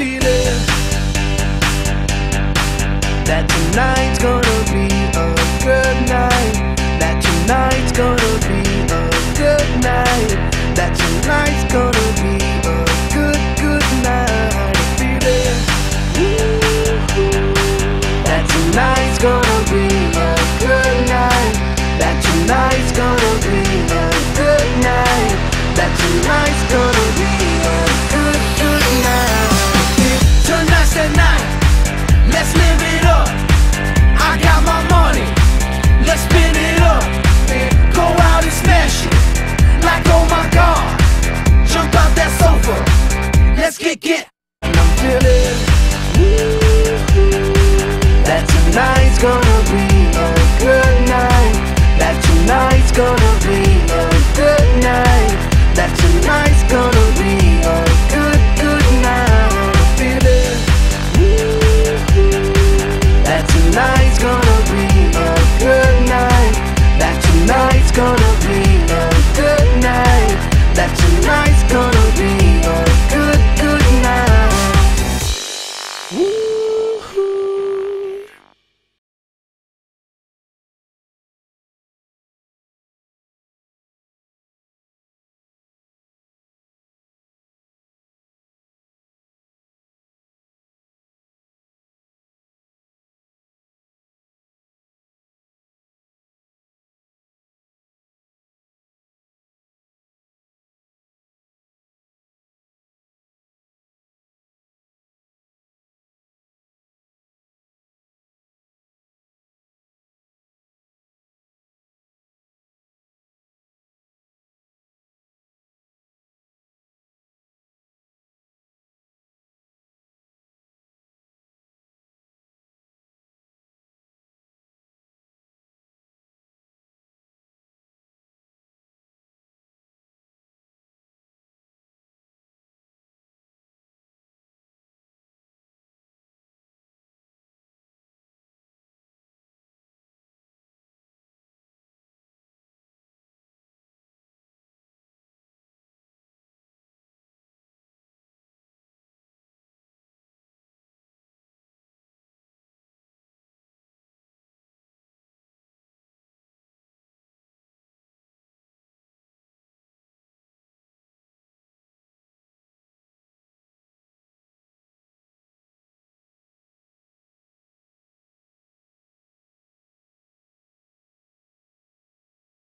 feeling that tonight's gonna be a good night. That tonight's gonna be a good night. That tonight's gonna be a good night. Feeling that tonight's gonna be a good night. That tonight's gonna be a good night. That tonight's gonna be a good night. Tonight's the night, let's live it up. I got my money, let's spin it up. Go out and smash it, like oh my God. Jump out that sofa, let's get. And I'm feeling that tonight's gonna